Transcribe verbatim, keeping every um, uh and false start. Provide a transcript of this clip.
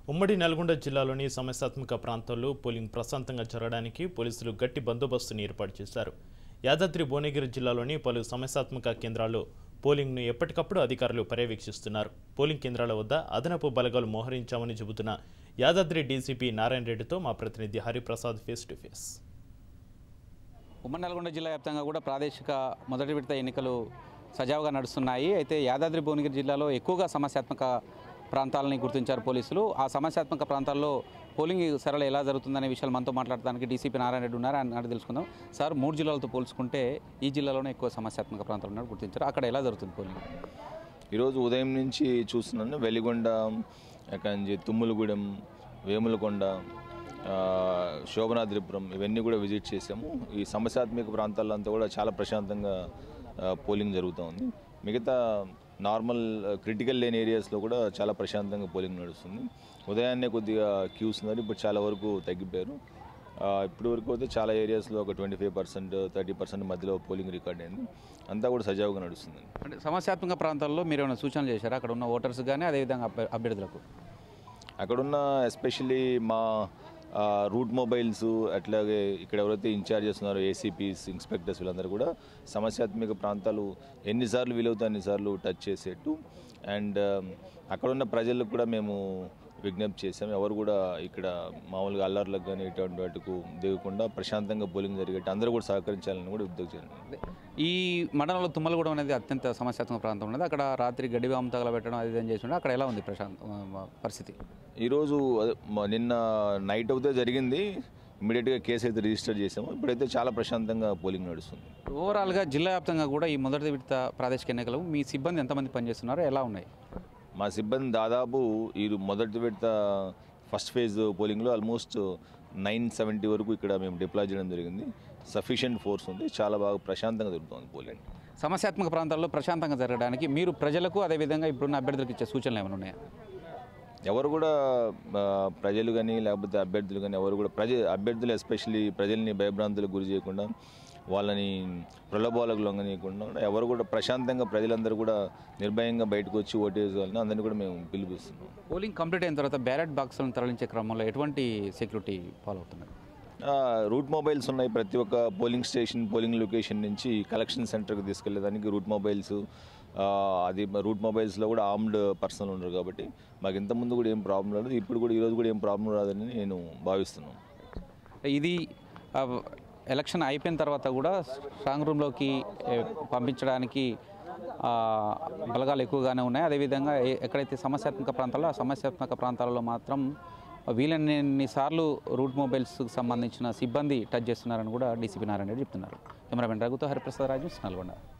ఉమ్మడి నల్గొండ జిల్లాలోని సమస్యాత్మక ప్రాంతాల్లో పోలింగ్ ప్రశాంతంగా జరగడానికి పోలీసులు గట్టి బందోబస్తును ఏర్పాటు చేశారు. యాదాద్రి భువనగిరి జిల్లాలోని పలు సమస్యాత్మక కేంద్రాల్లో పోలింగ్ను ఎప్పటికప్పుడు అధికారులు పర్యవేక్షిస్తున్నారు. పోలింగ్ కేంద్రాల వద్ద అదనపు బలగాలు మోహరించామని చెబుతున్న యాదాద్రి డీసీపీ నారాయణ రెడ్డితో మా ప్రతినిధి హరిప్రసాద్ ఫేస్ టు ఫేస్. ఉమ్మడి నల్గొండ జిల్లా వ్యాప్తంగా కూడా ప్రాదేశిక మొదటి విడత ఎన్నికలు సజావుగా నడుస్తున్నాయి. అయితే యాదాద్రి భువనగిరి జిల్లాలో ఎక్కువగా సమస్యాత్మక ప్రాంతాలని గుర్తించారు పోలీసులు. ఆ సమస్యాత్మక ప్రాంతాల్లో పోలింగ్ సరళ ఎలా జరుగుతుందనే విషయాలు మనతో మాట్లాడడానికి డీసీపీ నారాయణ రెడ్డి ఉన్నారు. ఆయన తెలుసుకుందాం. సార్, మూడు జిల్లాలతో పోల్చుకుంటే ఈ జిల్లాలోనే ఎక్కువ సమస్యాత్మక ప్రాంతాలు ఉన్నారు గుర్తించారు. అక్కడ ఎలా జరుగుతుంది పోలింగ్? ఈరోజు ఉదయం నుంచి చూస్తున్నాను. వెలిగొండ, అక్కడి నుంచి తుమ్ములగూడెం, వేములకొండ, శోభనాద్రిపురం ఇవన్నీ కూడా విజిట్ చేసాము. ఈ సమస్యాత్మక ప్రాంతాల్లో అంతా కూడా చాలా ప్రశాంతంగా పోలింగ్ జరుగుతూ ఉంది. మిగతా నార్మల్ క్రిటికల్ లేని ఏరియాస్లో కూడా చాలా ప్రశాంతంగా పోలింగ్ నడుస్తుంది. ఉదయాన్నే కొద్దిగా క్యూస్ ఉన్నారు, ఇప్పుడు చాలా వరకు తగ్గిపోయారు. ఇప్పటి వరకు అయితే చాలా ఏరియాస్లో ఒక twenty five percent thirty percent మధ్యలో పోలింగ్ రికార్డ్ అయింది. అంతా కూడా సజావుగా నడుస్తుంది. అంటే సమస్యాత్మక ప్రాంతాల్లో మీరు ఏమైనా సూచనలు చేశారా అక్కడ ఉన్న ఓటర్స్ కానీ అదేవిధంగా అభ్యర్థులకు? అక్కడున్న ఎస్పెషల్లీ మా రూట్ మొబైల్స్, అట్లాగే ఇక్కడ ఎవరైతే ఇన్ఛార్జెస్ ఉన్నారో ఏసీపీస్, ఇన్స్పెక్టర్స్ వీళ్ళందరూ కూడా సమస్యాత్మక ప్రాంతాలు ఎన్నిసార్లు వీలవుతాయి అన్నిసార్లు టచ్ చేసేట్టు అండ్ అక్కడున్న ప్రజలకు కూడా మేము విజ్ఞప్తి చేసాము. ఎవరు కూడా ఇక్కడ మామూలుగా అల్లర్లకు కానీ ఇటువంటి వాటికి దిగకుండా ప్రశాంతంగా పోలింగ్ జరిగేట్టు అందరూ కూడా సహకరించాలని కూడా ఉద్యోగం. ఈ మండలంలో తుమ్మలగూడెం అనేది అత్యంత సమస్యాత్మక ప్రాంతం ఉన్నది. అక్కడ రాత్రి గడివాము తగలబెట్టడం అది ఏం చేసి అక్కడ ఎలా ఉంది ప్రశాంత పరిస్థితి? ఈరోజు నిన్న నైట్ అవుతే జరిగింది, ఇమీడియట్గా కేసు అయితే రిజిస్టర్ చేసాము. ఇప్పుడైతే చాలా ప్రశాంతంగా పోలింగ్ నడుస్తుంది. ఓవరాల్గా జిల్లా వ్యాప్తంగా కూడా ఈ మొదటి విడత ప్రాదేశిక ఎన్నికలు మీ సిబ్బంది ఎంతమంది పనిచేస్తున్నారో ఎలా ఉన్నాయి? మా సిబ్బంది దాదాపు ఈ మొదటి విడత ఫస్ట్ ఫేజ్ పోలింగ్లో ఆల్మోస్ట్ నైన్ సెవెంటీ వరకు ఇక్కడ మేము డిప్లాయ్ చేయడం జరిగింది. సఫిషియెంట్ ఫోర్స్ ఉంది, చాలా బాగా ప్రశాంతంగా జరుగుతుంది పోలింగ్. సమస్యాత్మక ప్రాంతాల్లో ప్రశాంతంగా జరగడానికి మీరు ప్రజలకు అదేవిధంగా ఇప్పుడున్న అభ్యర్థులకు ఇచ్చే సూచనలు ఏమైనా ఉన్నాయా? ఎవరు కూడా ప్రజలు కానీ లేకపోతే అభ్యర్థులు కానీ ఎవరు కూడా ప్రజ అభ్యర్థులు ఎస్పెషల్లీ ప్రజల్ని భయభ్రాంతులకు గురి చేయకుండా వాళ్ళని ప్రలోభాలకు లొంగనీయకుండా ఎవరు కూడా ప్రశాంతంగా ప్రజలందరూ కూడా నిర్భయంగా బయటకు వచ్చి ఓటు వేసుకోవాలని అందరినీ కూడా మేము పిలుపుస్తున్నాం. పోలింగ్ కంప్లీట్ అయిన తర్వాత బ్యాలెట్ బాక్సులను తరలించే క్రమంలో ఎటువంటి సెక్యూరిటీ ఫాలో అవుతున్నారు? రూట్ మొబైల్స్ ఉన్నాయి. ప్రతి ఒక్క పోలింగ్ స్టేషన్ పోలింగ్ లొకేషన్ నుంచి కలెక్షన్ సెంటర్కి తీసుకెళ్లేదానికి రూట్ మొబైల్స్, అది రూట్ మొబైల్స్లో కూడా ఆర్మ్డ్ పర్సనల్ ఉన్నారు కాబట్టి మాకు ఇంతకుముందు కూడా ఏం ప్రాబ్లం రాదు, ఇప్పుడు కూడా ఈరోజు కూడా ఏం ప్రాబ్లం రాదని నేను భావిస్తున్నాను. ఇది ఎలక్షన్ అయిపోయిన తర్వాత కూడా స్ట్రాంగ్ రూమ్లోకి పంపించడానికి బలగాలు ఎక్కువగానే ఉన్నాయి. అదేవిధంగా ఎక్కడైతే సమస్యాత్మక ప్రాంతాల్లో ఆ సమస్యాత్మక ప్రాంతాలలో మాత్రం వీలన్ని సార్లు రూట్ మొబైల్స్కి సంబంధించిన సిబ్బంది టచ్ చేస్తున్నారని కూడా డీసీపీ నారాయణ రెడ్డి చెప్తున్నారు. కెమెరామెన్ రఘుతో హరిప్రసాద్, రాజ్ న్యూస్, నల్గొండ.